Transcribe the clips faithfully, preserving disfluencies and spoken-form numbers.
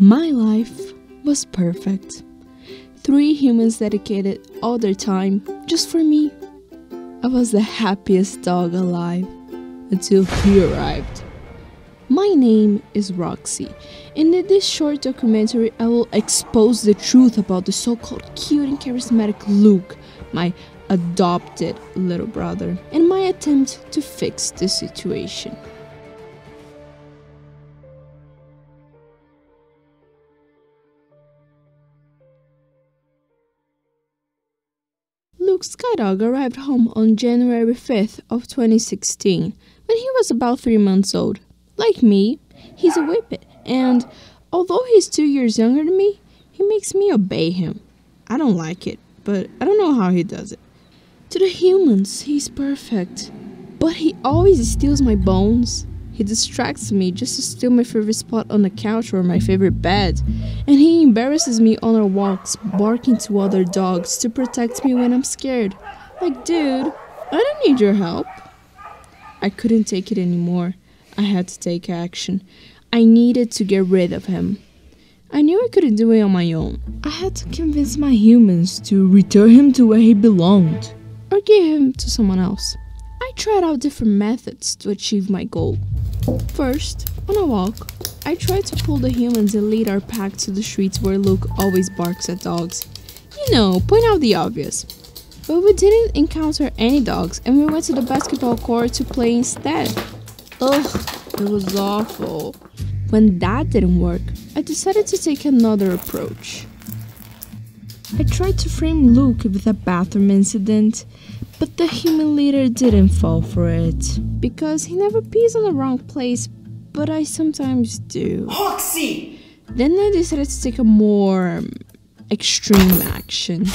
My life was perfect. Three humans dedicated all their time just for me. I was the happiest dog alive until he arrived. My name is Roxy, and in this short documentary I will expose the truth about the so-called cute and charismatic Luke, my adopted little brother, and my attempt to fix the situation. Luke's Sky Dog arrived home on January fifth of twenty sixteen, when he was about three months old. Like me, he's a whippet, and although he's two years younger than me, he makes me obey him. I don't like it, but I don't know how he does it. To the humans, he's perfect, but he always steals my bones. He distracts me just to steal my favorite spot on the couch or my favorite bed, and he embarrasses me on our walks, barking to other dogs to protect me when I'm scared. Like, dude, I don't need your help. I couldn't take it anymore. I had to take action. I needed to get rid of him. I knew I couldn't do it on my own. I had to convince my humans to return him to where he belonged, or give him to someone else. I tried out different methods to achieve my goal. First, on a walk, I tried to pull the humans and lead our pack to the streets where Luke always barks at dogs. You know, point out the obvious. But we didn't encounter any dogs, and we went to the basketball court to play instead. Ugh, it was awful. When that didn't work, I decided to take another approach. I tried to frame Luke with a bathroom incident, but the human leader didn't fall for it. Because he never pees on the wrong place, but I sometimes do. Roxy! Then I decided to take a more um, extreme action.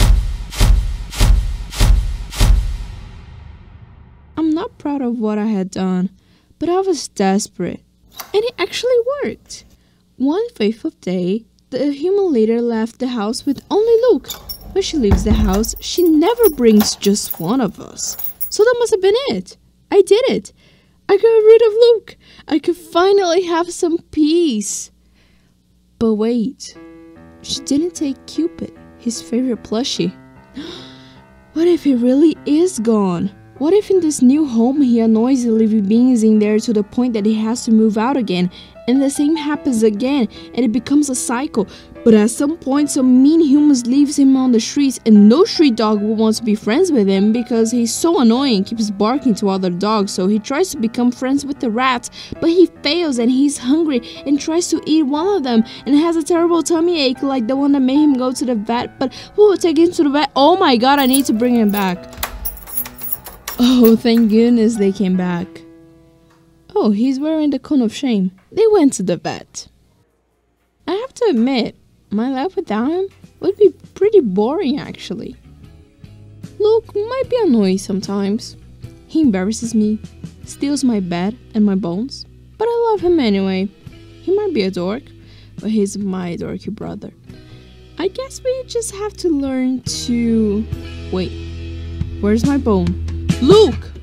I'm not proud of what I had done, but I was desperate, and it actually worked. One fateful day, the human leader left the house with only Luke. When she leaves the house, she never brings just one of us. So that must have been it. I did it. I got rid of Luke. I could finally have some peace. But wait, she didn't take Cupid, his favorite plushie. What if he really is gone? What if in this new home he annoys the living beings in there to the point that he has to move out again, and the same happens again, and it becomes a cycle? But at some point some mean humans leaves him on the streets, and no street dog will want to be friends with him because he's so annoying, keeps barking to other dogs. So he tries to become friends with the rats, but he fails and he's hungry and tries to eat one of them and has a terrible tummy ache like the one that made him go to the vet. But who will take him to the vet? Oh my god, I need to bring him back. Oh, thank goodness they came back. Oh, he's wearing the cone of shame. They went to the vet. I have to admit, my life without him would be pretty boring actually. Luke might be annoying sometimes. He embarrasses me, steals my bed and my bones, but I love him anyway. He might be a dork, but he's my dorky brother. I guess we just have to learn to... Wait, where's my bone? Luke!